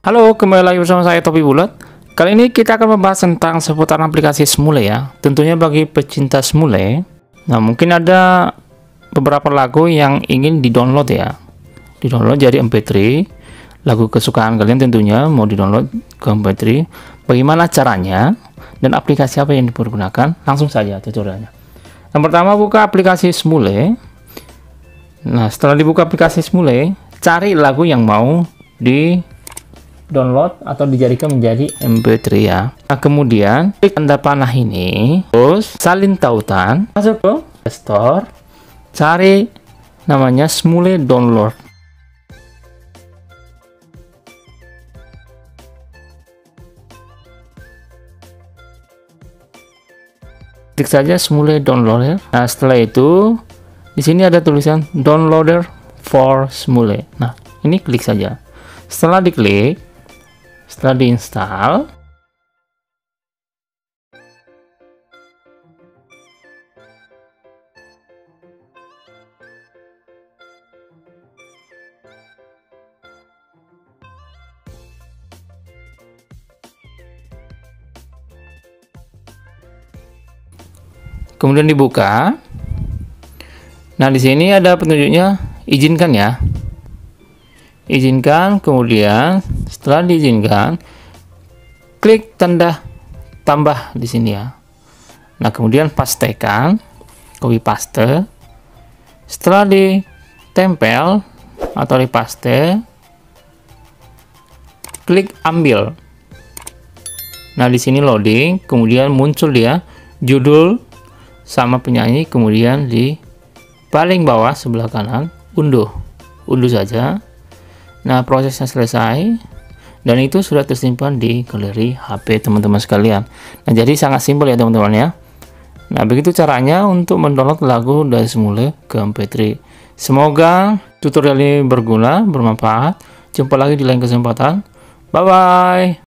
Halo, kembali lagi bersama saya Topi Bulat. Kali ini kita akan membahas tentang seputar aplikasi Smule ya. Tentunya bagi pecinta Smule, nah mungkin ada beberapa lagu yang ingin di-download ya. Di-download jadi MP3, lagu kesukaan kalian tentunya mau di-download ke MP3. Bagaimana caranya dan aplikasi apa yang dipergunakan? Langsung saja tutorialnya. Yang pertama, buka aplikasi Smule. Nah, setelah dibuka aplikasi Smule, cari lagu yang mau di-download atau dijadikan menjadi MP3 ya. Nah, kemudian klik tanda panah ini, terus salin tautan, masuk ke Store, cari namanya Smule Download. Klik saja Smule Downloader. Nah, setelah itu di sini ada tulisan Downloader for Smule. Nah, ini klik saja. Setelah diklik, setelah diinstal, kemudian dibuka. Nah, di sini ada petunjuknya, izinkan ya. Izinkan, kemudian setelah diizinkan, klik tanda tambah di sini ya. Nah, kemudian pastekan, copy paste. Setelah ditempel atau dipaste, klik ambil. Nah, di sini loading, kemudian muncul dia judul sama penyanyi, kemudian di paling bawah sebelah kanan unduh saja. Nah, prosesnya selesai dan itu sudah tersimpan di galeri HP teman-teman sekalian. Nah, jadi sangat simpel ya teman-teman ya. Nah, begitu caranya untuk mendownload lagu dari Smule ke MP3. Semoga tutorial ini berguna, bermanfaat. Jumpa lagi di lain kesempatan. Bye bye.